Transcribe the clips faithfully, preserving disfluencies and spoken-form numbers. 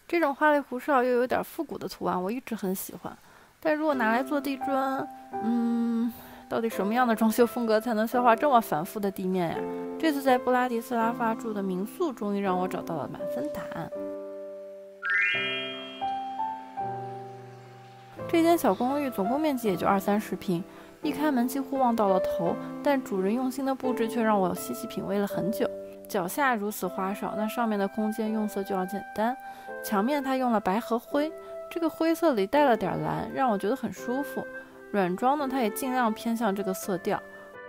这种花里胡哨又有点复古的图案，我一直很喜欢。但如果拿来做地砖，嗯，到底什么样的装修风格才能消化这么繁复的地面呀？这次在布拉迪斯拉发住的民宿，终于让我找到了满分答案。这间小公寓总共面积也就二三十平，一开门几乎望到了头，但主人用心的布置却让我细细品味了很久。脚下如此花哨，那上面的空间用色就要简单。墙面它用了白和灰，这个灰色里带了点蓝，让我觉得很舒服。软装呢，它也尽量偏向这个色调。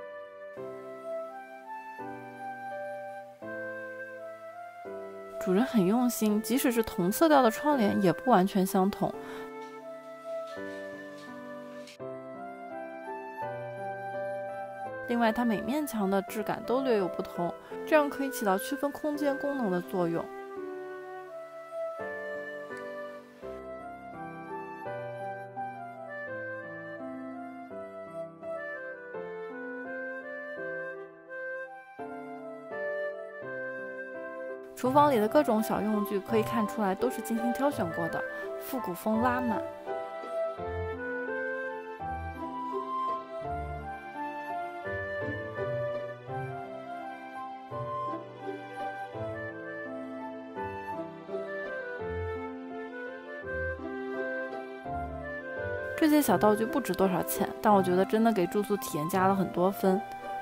主人很用心，即使是同色调的窗帘也不完全相同。另外，它每面墙的质感都略有不同，这样可以起到区分空间功能的作用。厨房里的各种小用具可以看出来都是精心挑选过的，复古风拉满。这些小道具不值多少钱，但我觉得真的给住宿体验加了很多分。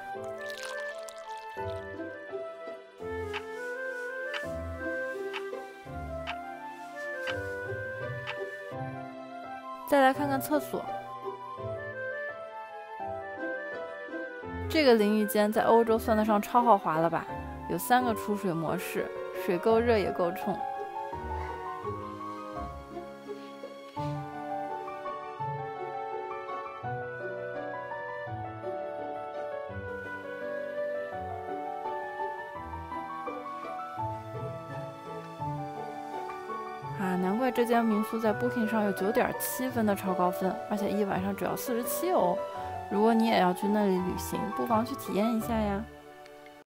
再来看看厕所，这个淋浴间在欧洲算得上超豪华了吧？有三个出水模式，水够热也够冲。啊，难怪这家民宿在 Booking 上有 九点七 分的超高分，而且一晚上只要四十七欧。如果你也要去那里旅行，不妨去体验一下呀。